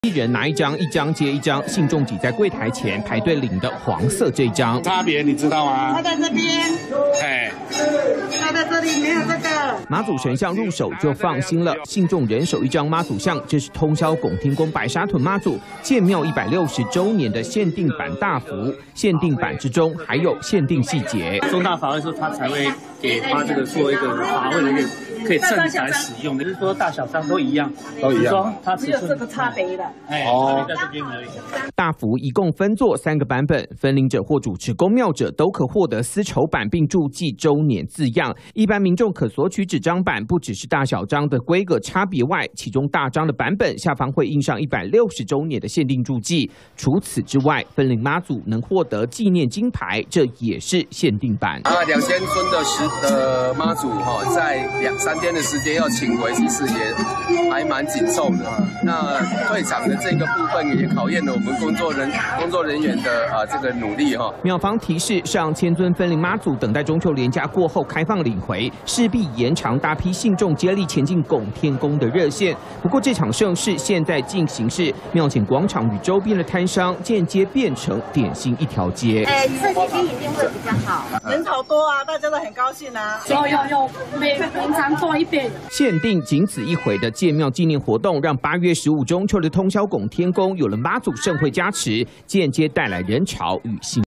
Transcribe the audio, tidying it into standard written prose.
一人拿一张，一张接一张，信众挤在柜台前排队领的黄色这一张。 差别你知道吗？ 他在这边， 哎， 他在这里没有这个。 妈祖神像入手就放心了，信众人手一张妈祖像，这是通霄拱天宫白沙屯妈祖建庙160周年的限定版大幅。限定版之中还有限定细节。 重大法会的时候，他才会给他这个做一个法会的一个可以正常使用的，就是说大小张都一样， 都一样， 它只有这个差别的。 哎，差别在这边而已。 大幅一共分作3个版本，分领者或主持公庙者都可获得丝绸版，并注记周年字样。一般民众可索取纸张版，不只是大小张的规格差别外，其中大张的版本下方会印上160周年的限定注记。除此之外，分领妈祖能获得纪念金牌，这也是限定版。 2000尊的妈祖在2-3天的时间要请回，其实也还蛮紧凑的。那退场的这个部分也考验了我们工作人员的这个努力哈。 庙方提示，上千尊分灵妈祖等待中秋连假过后开放领回，势必延长大批信众接力前进拱天宫的热线。不过这场盛事现在进行时，庙前广场与周边的摊商间接变成点心一条街。 这几天一定会比较好，人好多啊，大家都很高兴啊。 有，平常多一点。 限定仅此一回的建庙纪念活动，让8月15中秋的通霄拱天宫有了妈祖盛会加持，间接带来人潮与信。